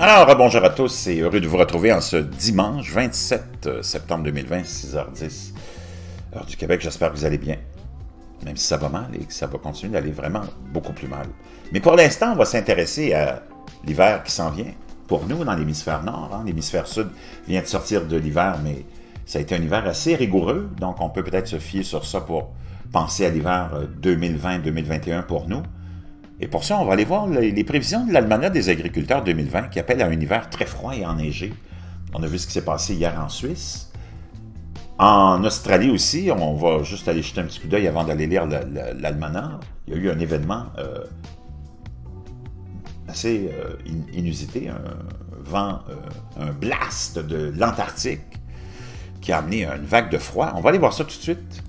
Alors, bonjour à tous et heureux de vous retrouver en ce dimanche 27 septembre 2020, 6h10, heure du Québec. J'espère que vous allez bien, même si ça va mal et que ça va continuer d'aller vraiment beaucoup plus mal. Mais pour l'instant, on va s'intéresser à l'hiver qui s'en vient. Pour nous, dans l'hémisphère nord, l'hémisphère sud vient de sortir de l'hiver, mais ça a été un hiver assez rigoureux, donc on peut peut-être se fier sur ça pour penser à l'hiver 2020-2021 pour nous. Et pour ça, on va aller voir les prévisions de l'Almanach des agriculteurs 2020 qui appelle à un hiver très froid et enneigé. On a vu ce qui s'est passé hier en Suisse. En Australie aussi, on va juste aller jeter un petit coup d'œil avant d'aller lire l'Almanach. Il y a eu un événement assez inusité, un vent, un blast de l'Antarctique qui a amené une vague de froid. On va aller voir ça tout de suite.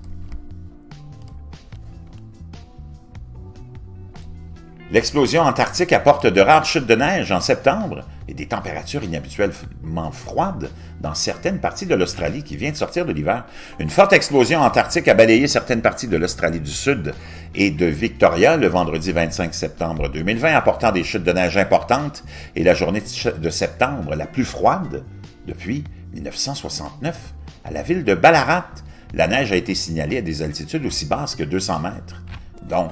L'explosion antarctique apporte de rares chutes de neige en septembre et des températures inhabituellement froides dans certaines parties de l'Australie qui vient de sortir de l'hiver. Une forte explosion antarctique a balayé certaines parties de l'Australie du Sud et de Victoria le vendredi 25 septembre 2020, apportant des chutes de neige importantes et la journée de septembre la plus froide depuis 1969. À la ville de Ballarat, la neige a été signalée à des altitudes aussi basses que 200 mètres. Donc,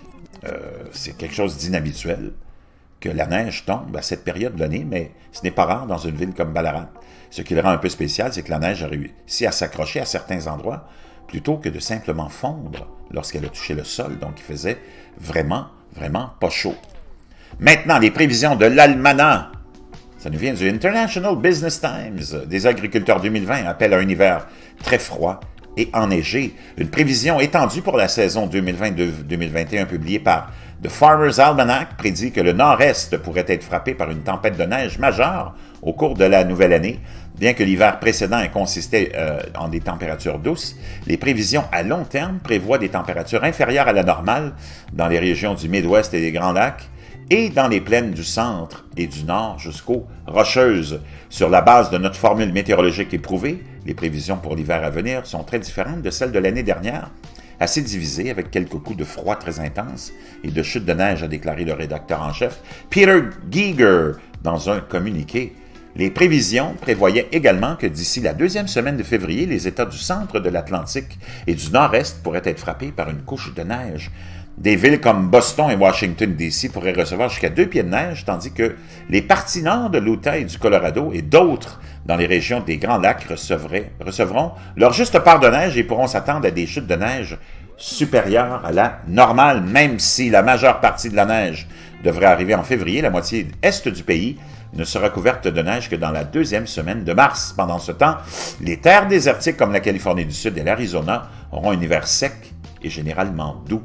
c'est quelque chose d'inhabituel que la neige tombe à cette période de l'année, mais ce n'est pas rare dans une ville comme Ballarat. Ce qui le rend un peu spécial, c'est que la neige a réussi à s'accrocher à certains endroits plutôt que de simplement fondre lorsqu'elle a touché le sol. Donc, il faisait vraiment, vraiment pas chaud. Maintenant, les prévisions de l'Almanach. Ça nous vient du International Business Times. Des agriculteurs 2020 appellent à un hiver très froid et enneigé. Une prévision étendue pour la saison 2020-2021 publiée par The Farmer's Almanac prédit que le nord-est pourrait être frappé par une tempête de neige majeure au cours de la nouvelle année. Bien que l'hiver précédent ait consisté en des températures douces, les prévisions à long terme prévoient des températures inférieures à la normale dans les régions du Midwest et des Grands Lacs et dans les plaines du centre et du nord jusqu'aux Rocheuses. Sur la base de notre formule météorologique éprouvée, les prévisions pour l'hiver à venir sont très différentes de celles de l'année dernière, assez divisées avec quelques coups de froid très intenses et de chutes de neige, a déclaré le rédacteur en chef Peter Giger dans un communiqué. Les prévisions prévoyaient également que d'ici la deuxième semaine de février, les États du centre de l'Atlantique et du nord-est pourraient être frappés par une couche de neige. Des villes comme Boston et Washington, D.C. pourraient recevoir jusqu'à 2 pieds de neige, tandis que les parties nord de l'Utah et du Colorado et d'autres dans les régions des Grands Lacs recevront leur juste part de neige et pourront s'attendre à des chutes de neige supérieures à la normale, même si la majeure partie de la neige devrait arriver en février. La moitié est du pays ne sera couverte de neige que dans la deuxième semaine de mars. Pendant ce temps, les terres désertiques comme la Californie du Sud et l'Arizona auront un hiver sec et généralement doux.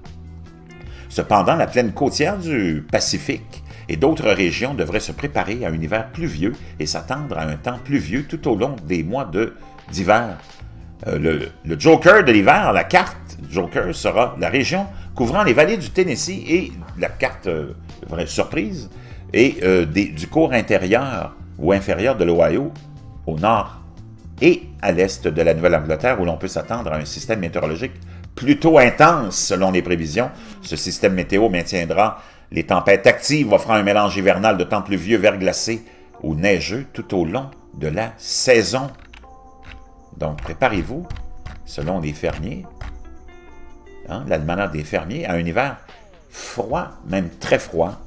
Cependant, la plaine côtière du Pacifique et d'autres régions devraient se préparer à un hiver pluvieux et s'attendre à un temps pluvieux tout au long des mois d'hiver. Le Joker de l'hiver, la carte Joker, sera la région couvrant les vallées du Tennessee et la carte, vraie surprise, et du cours intérieur ou inférieur de l'Ohio au nord et à l'est de la Nouvelle-Angleterre où l'on peut s'attendre à un système météorologique plutôt intense selon les prévisions. Ce système météo maintiendra les tempêtes actives, offrant un mélange hivernal de temps pluvieux, verglacé ou neigeux tout au long de la saison. Donc, préparez-vous, selon les fermiers, l'almanach des fermiers, à un hiver froid, même très froid,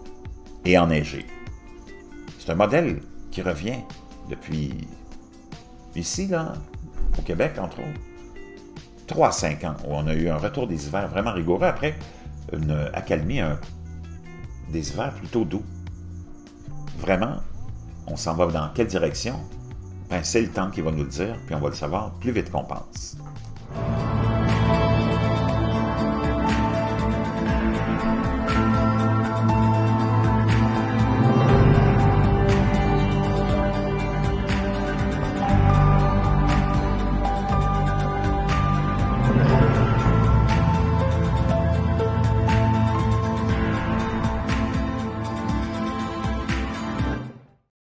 et enneigé. C'est un modèle qui revient depuis ici, là, au Québec, entre autres, 3 à 5 ans, où on a eu un retour des hivers vraiment rigoureux après une accalmie, des hivers plutôt doux. Vraiment, on s'en va dans quelle direction? Ben, c'est le temps qui va nous le dire, puis on va le savoir plus vite qu'on pense.